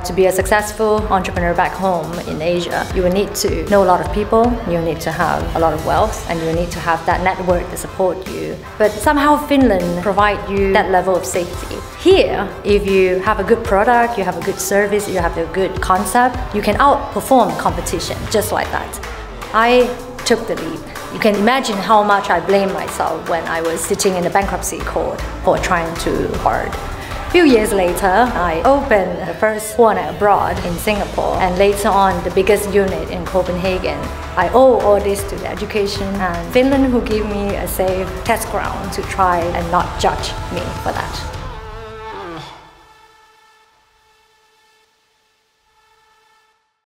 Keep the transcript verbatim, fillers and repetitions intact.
To be a successful entrepreneur back home in Asia, you will need to know a lot of people, you need to have a lot of wealth, and you will need to have that network to support you. But somehow Finland provides you that level of safety. Here, if you have a good product, you have a good service, you have a good concept, you can outperform competition just like that. I took the leap. You can imagine how much I blamed myself when I was sitting in the bankruptcy court for trying too hard. A few years later, I opened the first Huone abroad in Singapore, and later on the biggest unit in Copenhagen. I owe all this to the education and Finland, who gave me a safe test ground to try and not judge me for that.